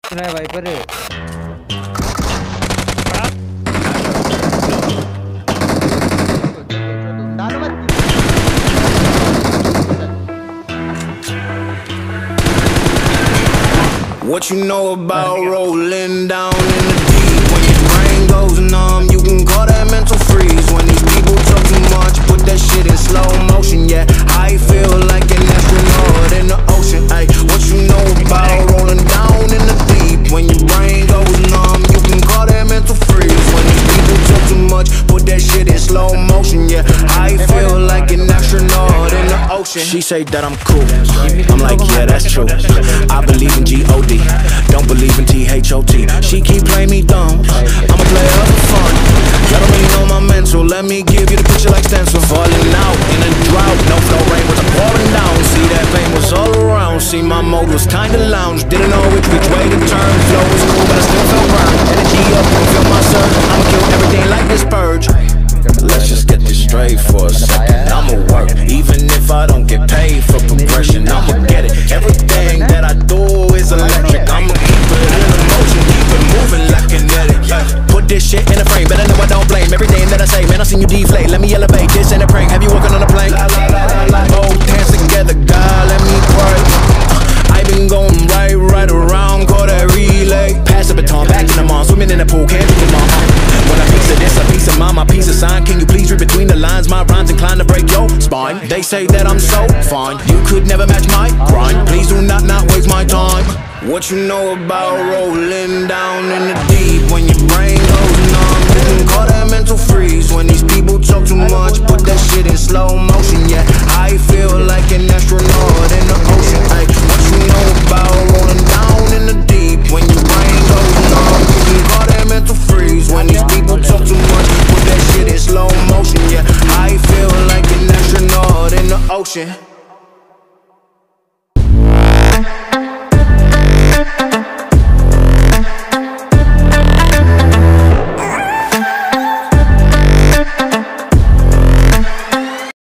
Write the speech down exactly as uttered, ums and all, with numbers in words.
Wiper है। What you know about rolling down in the deep? When your brain goes numb, you can call that mental freeze. When these people talk too much, put that shit in slow motion. Yeah, I feel like an astronaut in the ocean. Ay, what you know about rolling down in the deep? When your brain goes numb, you can call that mental freeze. When these people talk too much, put that shit in slow motion. Yeah, I feel like an astronaut in the ocean. She say that I'm cool, I'm like, yeah, that's true. I believe in G O D, don't believe in T H O T. She keep playing me dumb, I'm a player for fun. Y'all don't really know my mental, let me give you the picture like stencil. Falling out in a drought, no flow rain was pouring down. See that pain was all around, see my mode was kinda lounge. Didn't know which which way to turn, flow was cool but I still felt burned. Energy up, feel my surge, I'ma kill everything like this purge. Let's just get this straight for a second. I'ma work, even if I don't get paid for progression. I'ma get it. Everything that I do is electric. I'ma keep it in motion, keep it moving like kinetic. Put this shit in a frame, better know I don't blame everything that I say. Man, I seen you deflate. Let me elevate. This ain't a prank. Have you walking on a plane? Both hands together, God, let me pray. I been going right, right around, call that relay. Pass the baton, back in the mall, swimming in the pool, can't do the mom. When a piece of this, a piece of mine, my piece of sign. Can you please read between the lines? My rhymes inclined to break your spine. They say that I'm so fine, you could never match my grind. Please do not not waste my time. What you know about rolling down in the deep? When your brain goes numb, you can call that mental freeze. When these people talk too much, put that shit in slow motion. Yeah, I feel like an astronaut in the ocean. Ay, what you know about rolling down in the deep? When your brain goes numb, you can call that mental freeze. When these people talk too much, put that shit in slow motion. Yeah, I feel like an astronaut in the ocean.